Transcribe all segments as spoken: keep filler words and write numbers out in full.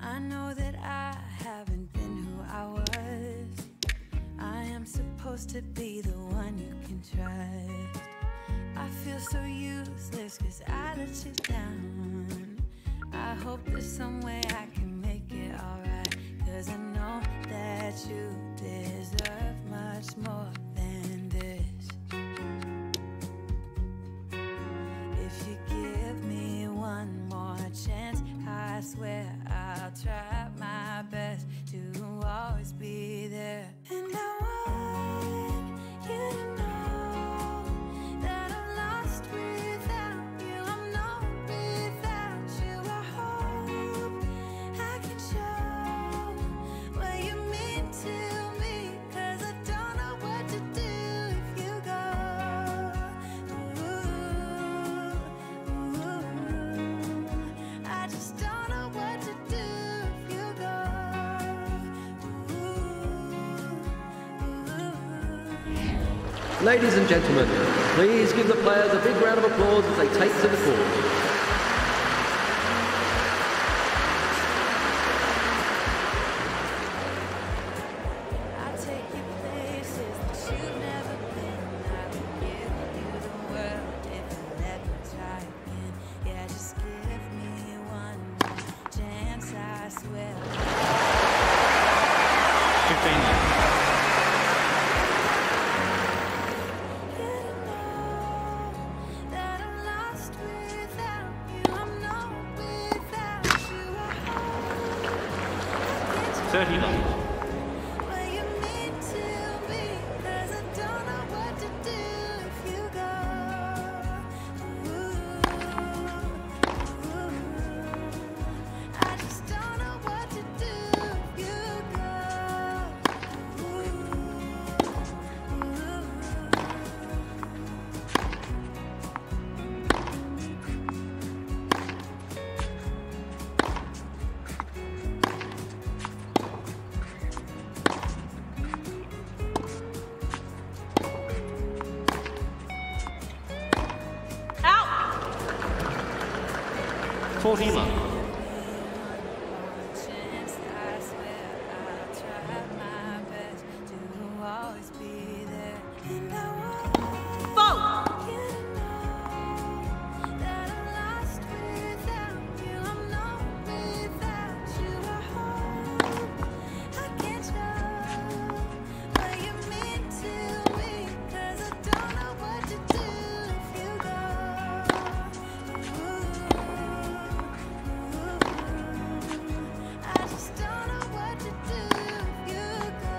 I know that I haven't been who I was. I am supposed to be the one you can trust. I feel so useless cause I let you down. I hope there's some way I can make it alright, cause I know that you deserve much more than this. If you give me one more chance, I swear I'll try my best to always be there. And I want you to know that I'm lost without you. I'm not without you. I hope I can show what you mean to me, cause I don't know what to do if you go. Ooh, ooh, I just don't know what to do if you go. Ladies and gentlemen, please give the players a big round of applause as they take to the court. I take you places that you've never been. I will give you the world if you let me try again. Yeah, just give me one more chance, I swear. fifteen. You know that I'm lost without you. I'm not without you. I hope thirty-nine. what you mean to me, cause I don't know what to do if you go. Ooh, ooh, I just don't know what to do if you go. Ooh, ooh. forty-one. Chance, I swear I'll try my best to always be there. And I want you to know that I'm lost without you. I'm not without you. I hope I can show what you mean to me, cause I don't know what to do if you go. I just don't know what to do if you go.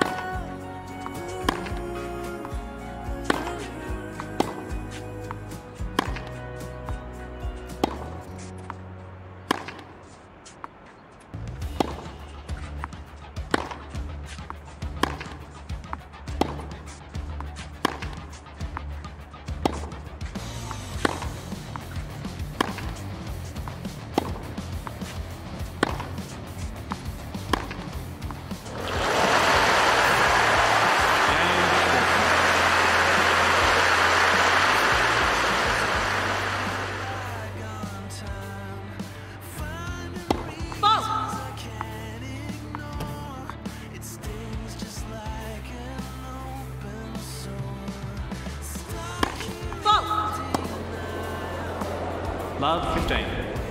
Love, fifteen.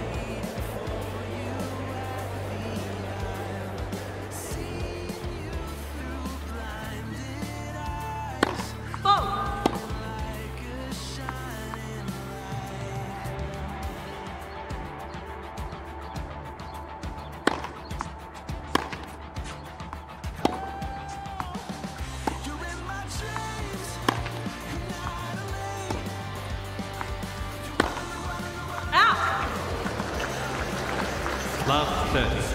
Love, thirty.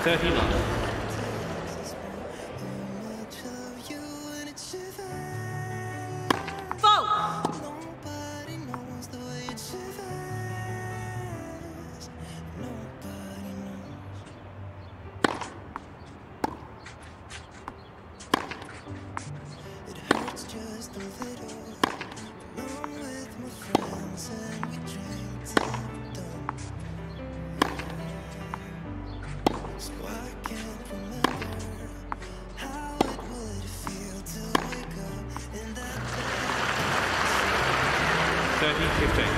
thirty love. thirty fifteen.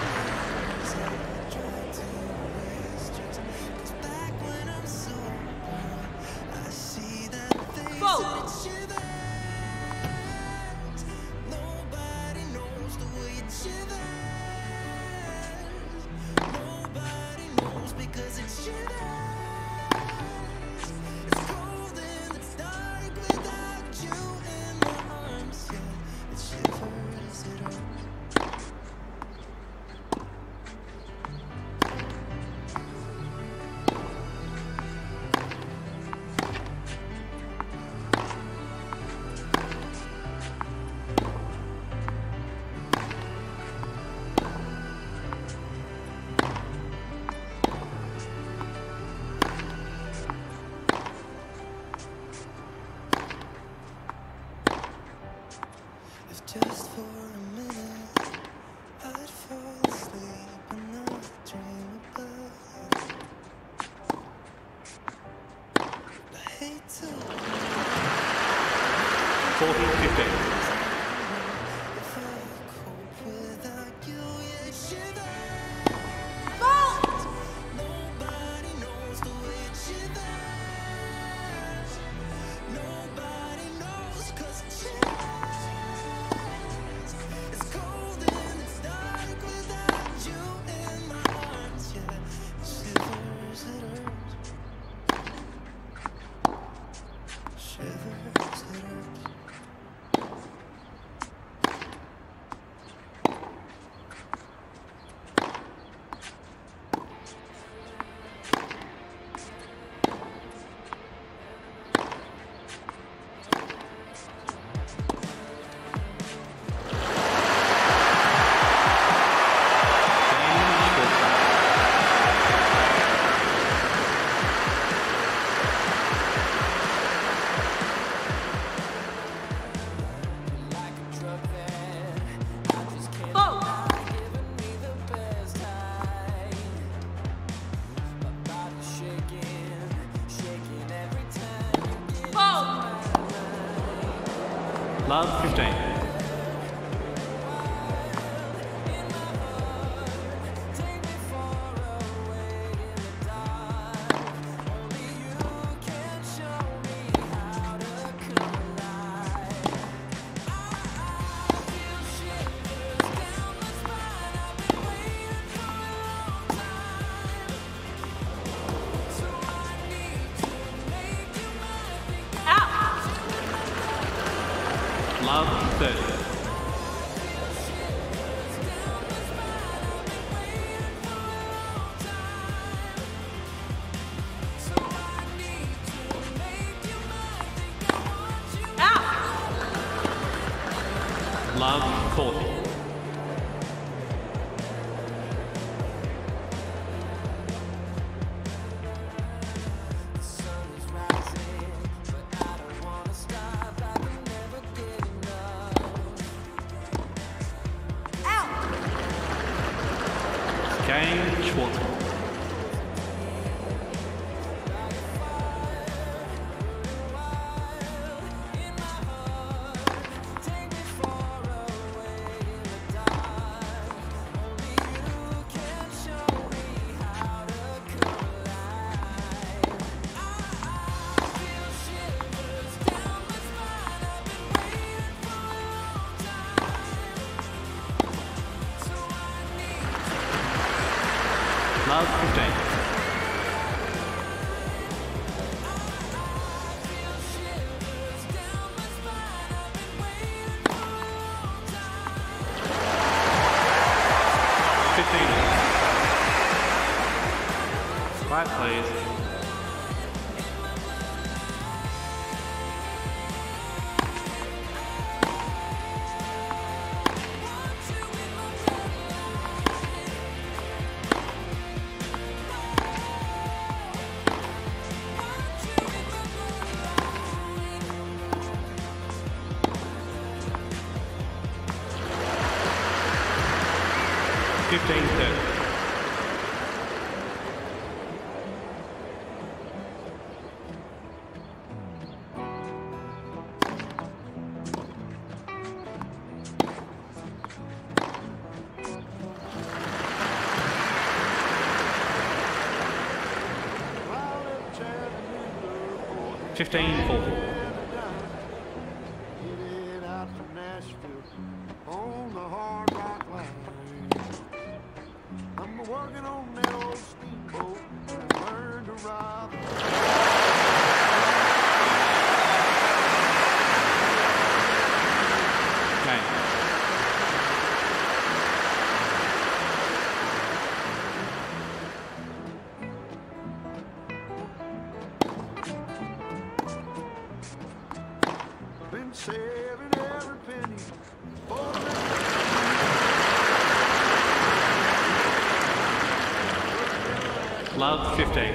Just for a minute, I'd fall asleep and not dream about it. I hate to forty fifteen. if I cope without you, yeah, shiver. Nobody knows the way it shivers. Nobody knows 'cause it shivers. Love fifteen. Love thirty. Love forty. Game Schwartzman. Love fifteen. fifteen. Quiet, please. fifteen thirty. fifteen forty. Headed out from Nashville on the hard rock line. I'm working on that old steamboat and I learned to ride. Okay. Been saving every penny for Love fifteen.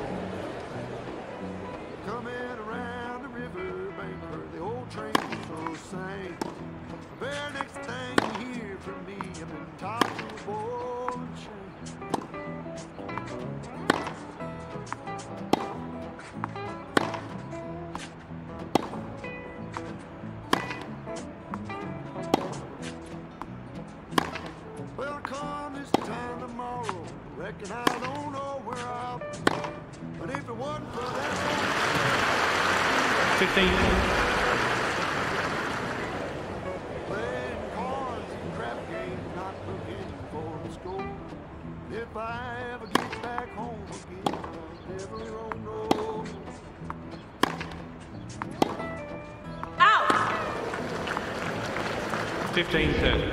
coming around the river bank where the old train so sang. The very next thing you hear from me, I'm in top of a ball and chain. Well, come this time tomorrow, reckon I don't know where I'll be. But if it wasn't for that fifteen forty. playing cards and crap games, not looking for the score. If I ever get back home again, I'll never roam no. fifteen thirty.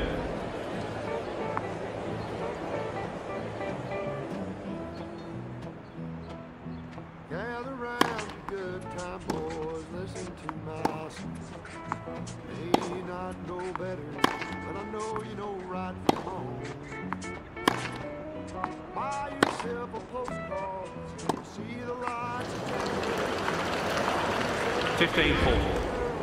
Gather round, you good time boys, listen to my song. May not know better, but I know you know right from wrong. Buy yourself a postcard, see the lights. fifteen forty.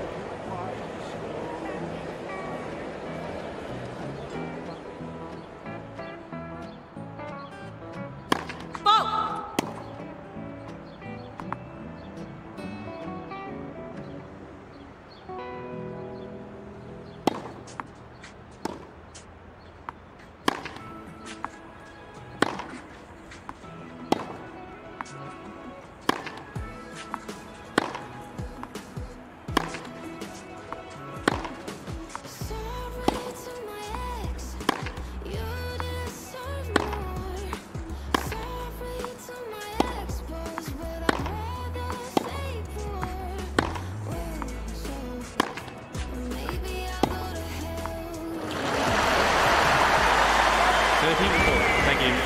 thirteen forty. Thank you.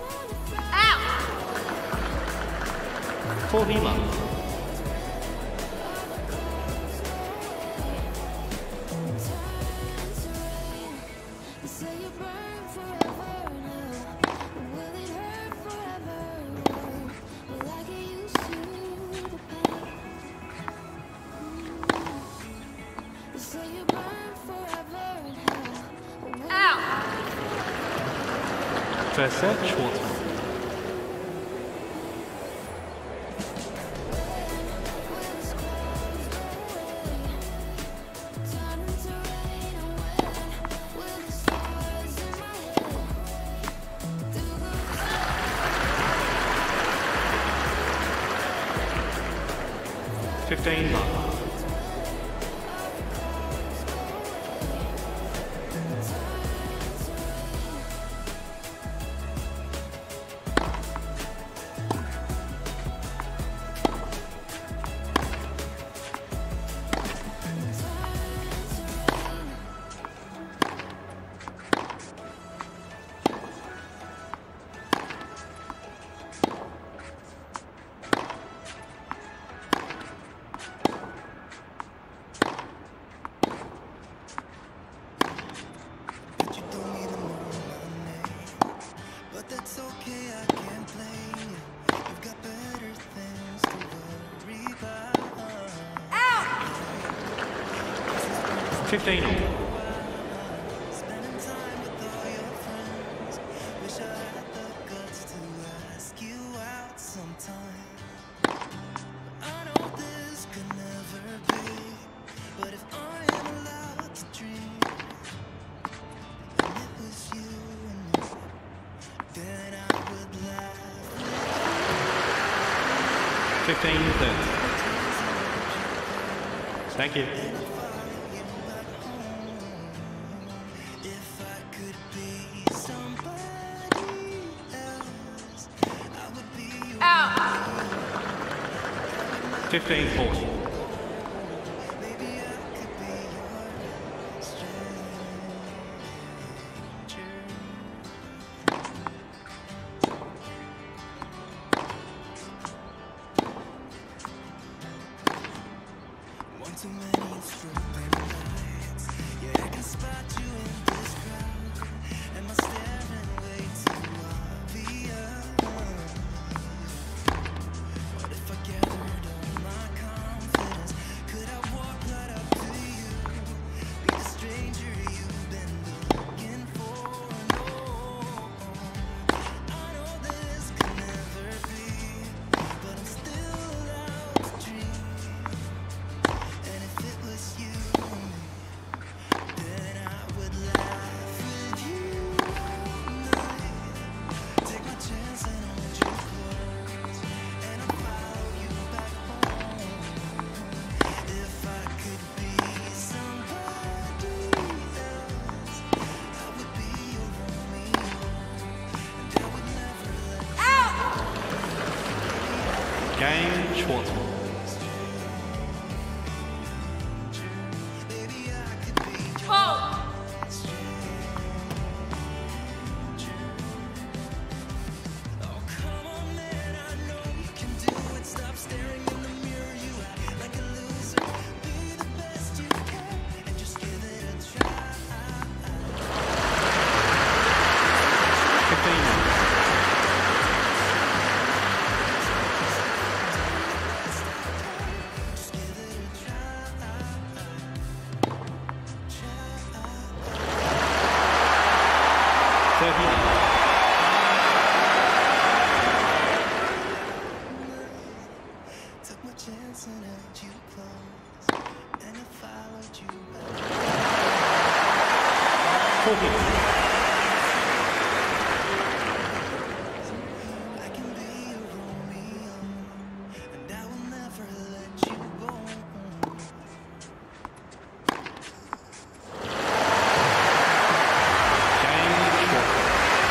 forty love. You say you burn forever now. Will it hurt forever? Will I get used to the pain? You say you burn forever now. Ow! First set, Schwartzman. Fifteen love. But you told me to know my name. But that's okay, I can't blame you. You've got better things to worry about. Fifteen all. Spending time with all your friends. Wish I had the guts to ask you out sometime. I know this could never be, but if I am allowed to dream, and it was you and me, then I would laugh. Fifteen thirty. Thank you. If I could be somebody else, I would be your Fifteen forty. maybe I could be your stranger. One too many strobe lights. Yeah, I can spot you in this crowd. Am I staring way too obvious? What if I gathered all my confidence? Could I walk right up to you? Be the stranger you've been looking for? No, I know this could never be, but I'm still allowed to dream. And if it was you and me, then I would laugh with you all night. Take my chance and hold you close, and I'll follow you back home. If I could be somebody else, I would be your Romeo, and I would never let Game, Schwartzman. Maybe I could be your Oh, come on, man, I know you can do it. Stop staring in the mirror, you act like a loser. Be the best you can and just give it a try. Fifteen all. Just give it a try. Thirty all. Took my chance and held you close, and I followed you back. Forty. I can be your Romeo, and I will never let you go. Game, Schwartzman.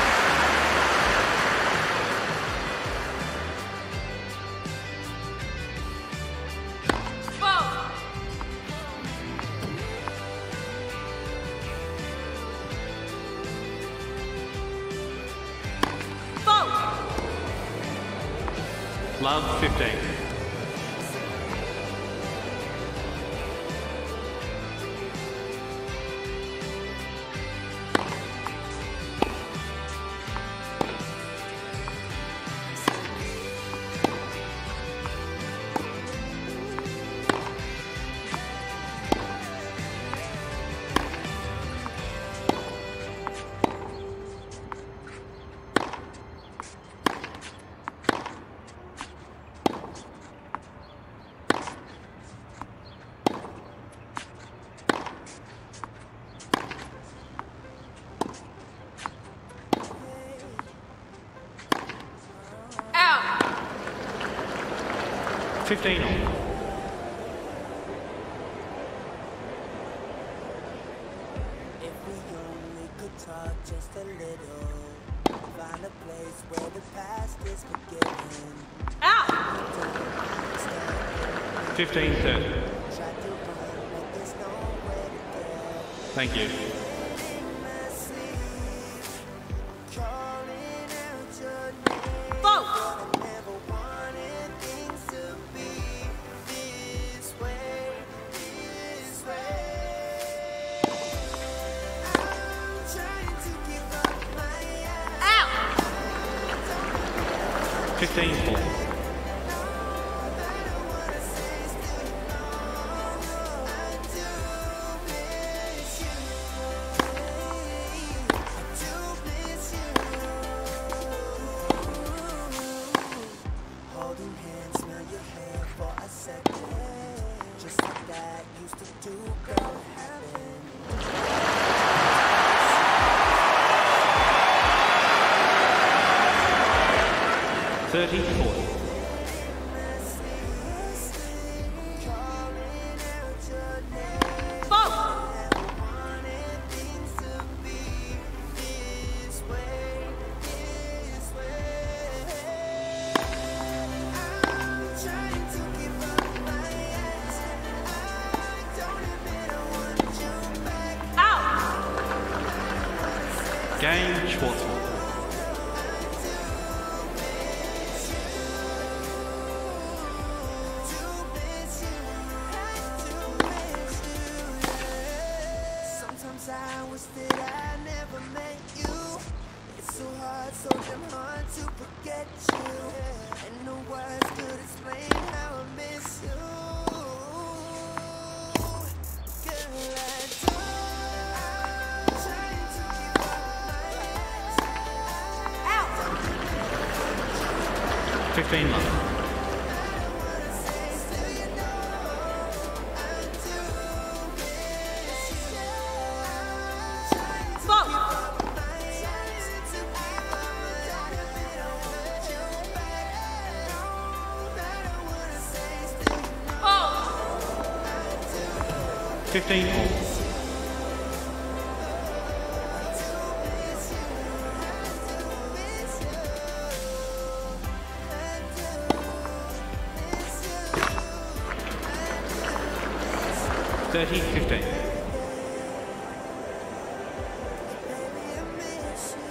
Love, fifteen. fifteen all. If we only could talk just a little, find a place where the past is forgiven. fifteen thirty. Try to run, but there's nowhere to go. Thank you. Calling out your name. I never wanted things to be this way, this way. I'm trying to give up my eyes. fifteen four. Holding hands, smell your hair for a second. Just like that used to do, girl, it happened. thirty forty. Game Schwartzman. Sometimes I wish that I never met you. It's so hard, so damn hard to forget you. And no words could explain how I miss you. Girl, I do. I'm trying to keep up my hands. fifteen months. fifteen all. thirty fifteen. Baby, I miss you.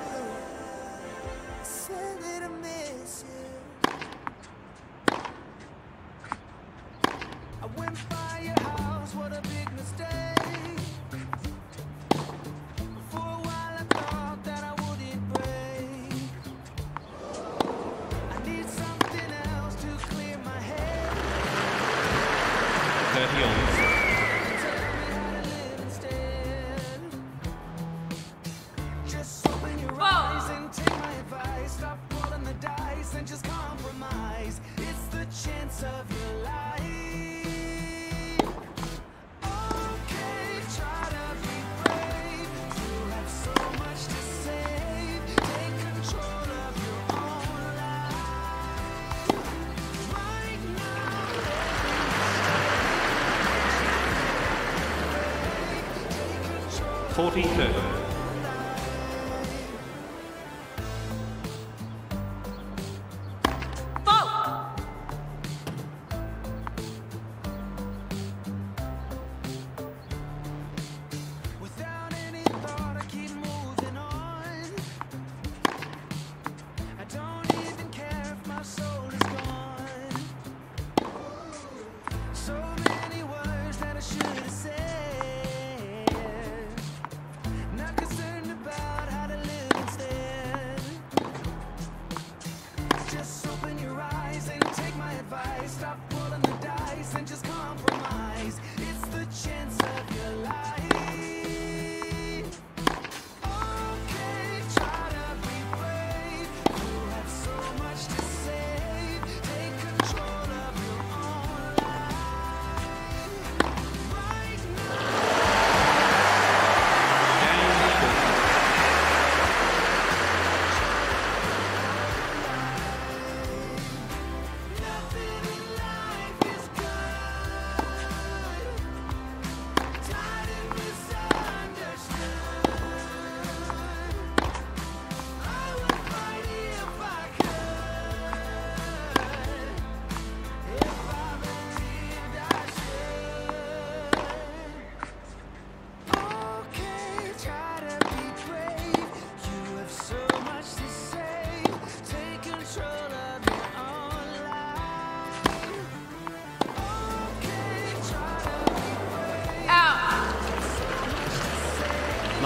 I swear that I miss you. I went by your house, what a big mistake. For a while I thought that I wouldn't break. I need something else to clear my head. thirty all. Tell me how to live instead. Just open your eyes and take my advice. Stop rolling the dice and just compromise. It's the chance of your life. Okay, try to be brave. You have so much to save. Take control of your own life. Right now, forty thirty. without any thought, I keep moving on. I don't even care if my soul is gone. So many words that I should have said. Not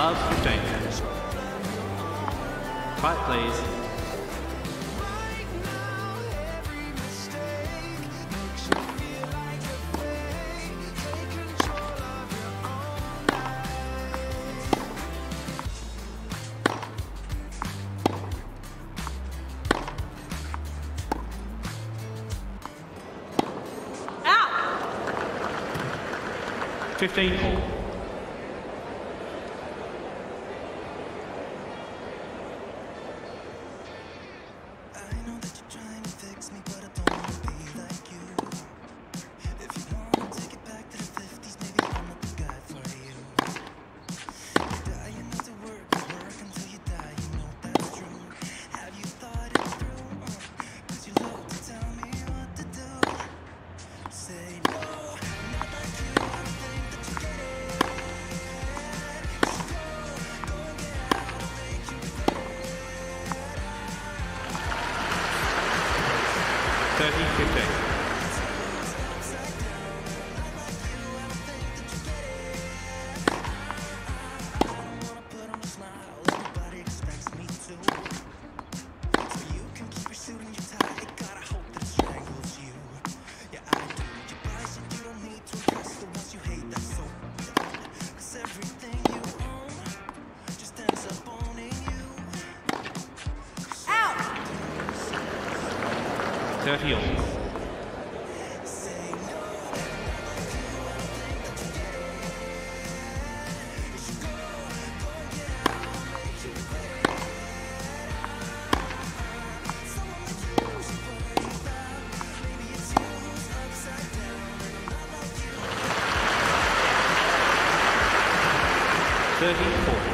Love, fifteen. Tight, please. fifteen all. I know that you're trying to fix me, but I don't wanna be like you. If you wanna take it back to the fifties, maybe I'm not the guy for you. You're dying not to work, you work until you die, you know that's true. Have you thought it through? Uh, Cause you love to tell me what to do. Say no, not like you, I don't think that you get it. Go, go and get out, I'll make you thirty, fifteen. put on a smile, everybody expects me to. So you can keep your suit and your tie, God, I hope that it strangles you. Yeah, I do. You buy shit you don't need to impress the ones you hate, that's so dumb. Cause everything you own just ends up owning you. thirty all. Say no, thirty, forty.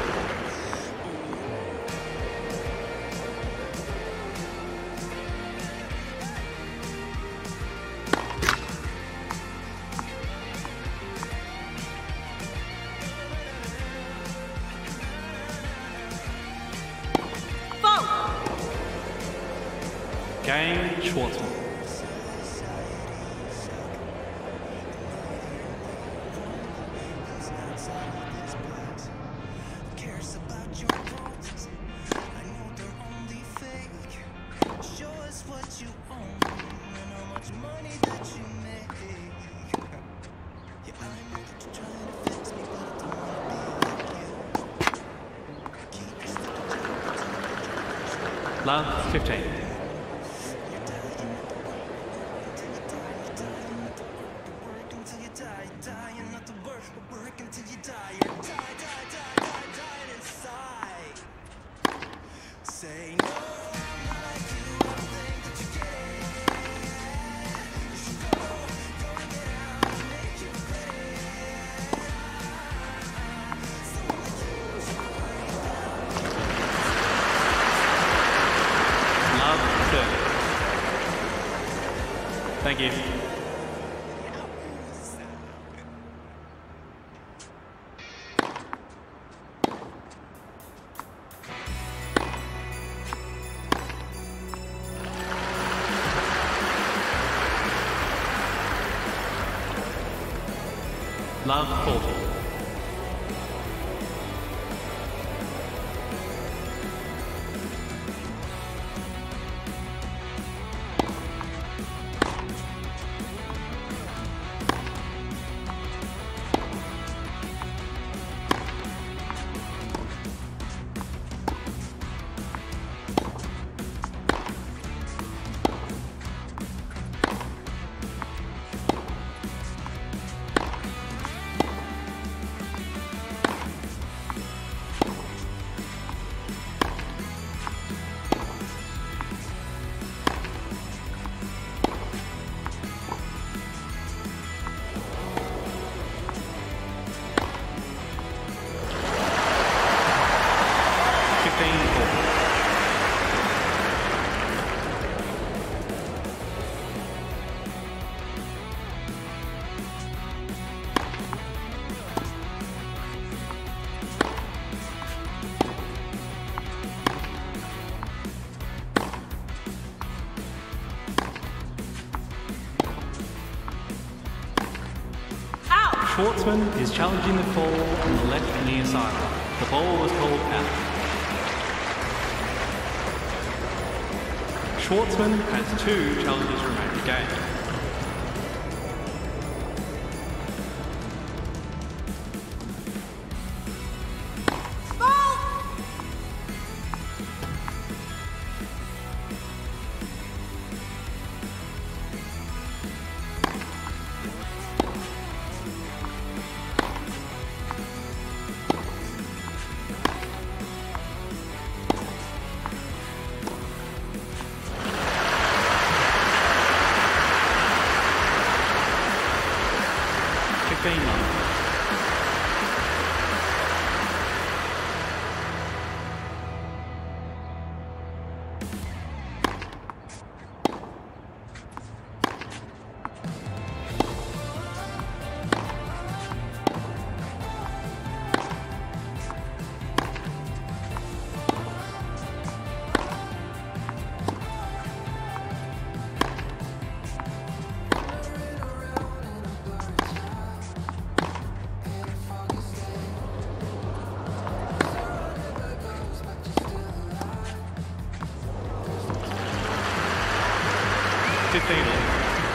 Game, Schwartzman. cares about your thoughts. I know they're only fake. Show us what you own and how much money that you make. Yeah, I know that you're trying to fix me, but I don't wanna be like you. Keep your stuff Love, fifteen. work until you die, dying not to work, but work until you die. You die, die, die, die, die inside. Say no, I'm not like you, I don't think that you get it. You should go, go and get out, make you ready. Someone like you should worry about. Love, thirty. Thank you. Love, forty. Schwartzman is challenging the call on the left near sideline. The ball was called out. Schwartzman has two challenges remaining game. fifteen all.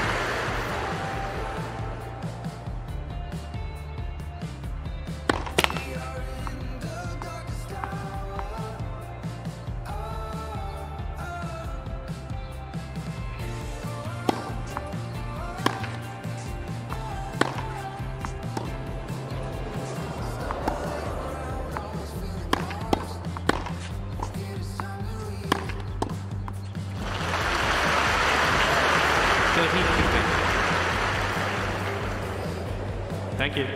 Thank you.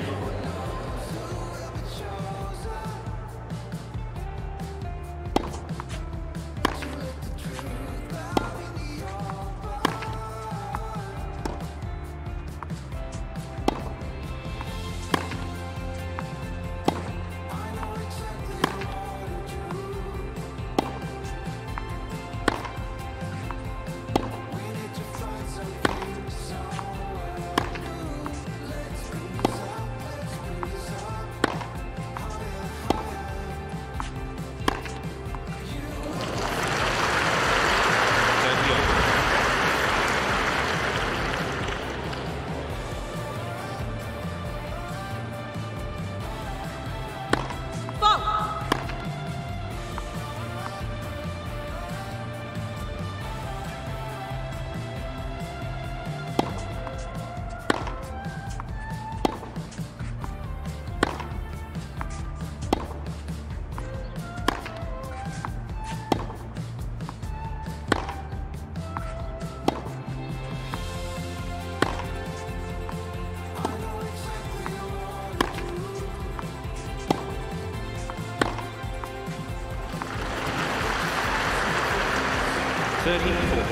thirty-four.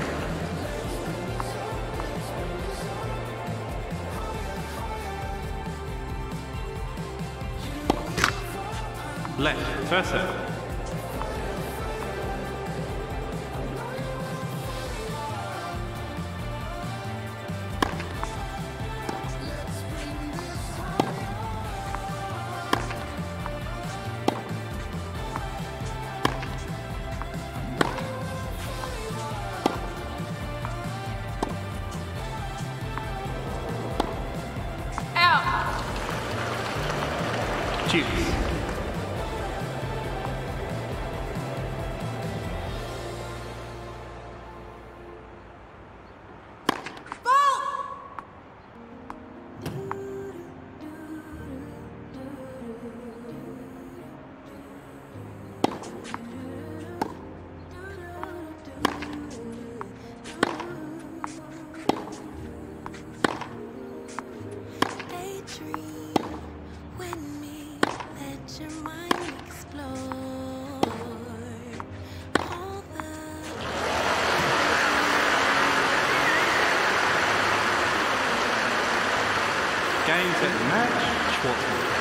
Left, first serve. Choose. Game, set, match, Schwartzman.